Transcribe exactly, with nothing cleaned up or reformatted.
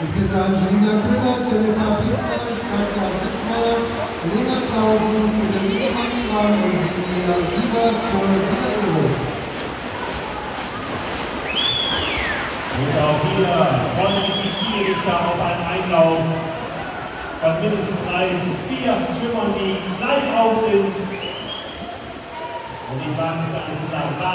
Ich bitte Angelina Köhler, Jennifer Fiedler, Katja Sittmeier, Lena Klausen für den Mittelmann und Julia Siebert zur Siegerehrung. Und auch hier qualifiziere ich da auf einen Einlauf von mindestens drei, vier Schwimmern, die gleich auf sind. Und die Wagen sind alle zusammen.